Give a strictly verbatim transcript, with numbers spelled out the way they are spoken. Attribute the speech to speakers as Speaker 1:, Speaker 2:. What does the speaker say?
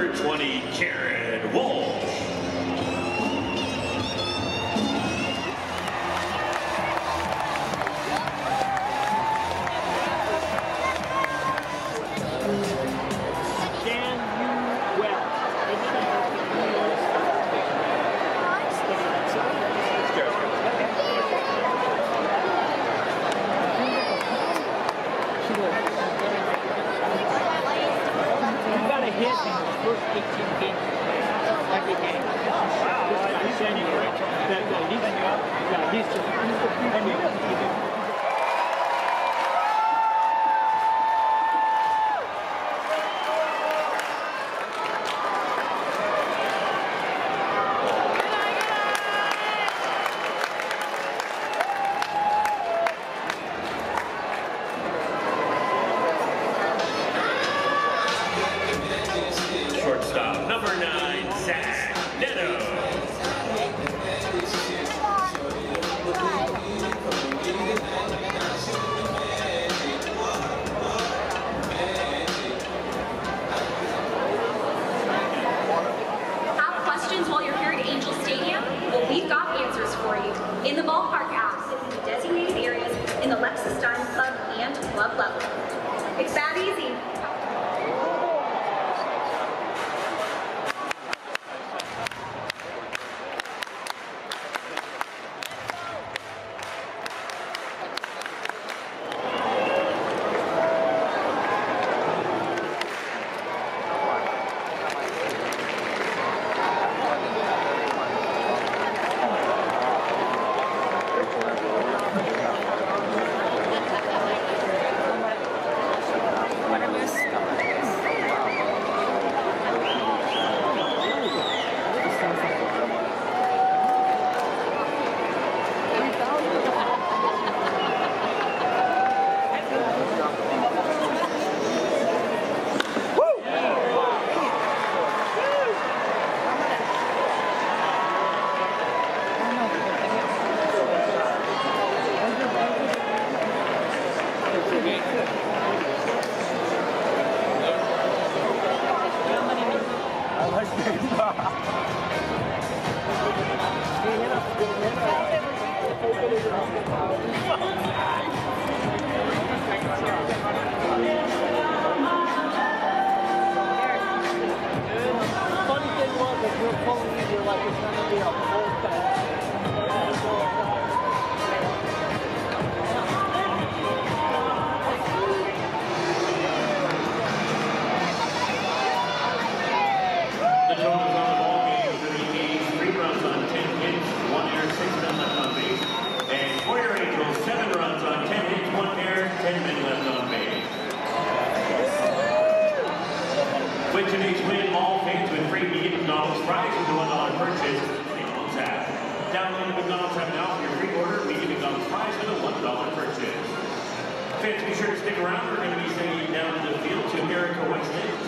Speaker 1: number twenty, Jared Walsh.
Speaker 2: First eighteen games, every game. Wow. He's January. Yeah, he's, yeah, he's just, he's the
Speaker 1: Shortstop, number nine, Zach Neto.
Speaker 3: Have questions while you're here at Angel Stadium? Well, we've got answers for you. In the ballpark apps, in the designated areas, in the Lexus Diamond Club, and club level. It's that easy.
Speaker 1: Win today's win, all fans with free media McDonald's fries with a one dollar purchase. McDonald's app. Download the McDonald's app now for your free order. Media McDonald's fries with a one dollar purchase. Fans, be sure to stick around. We're going to be sending you down to the field to Erica Westlake.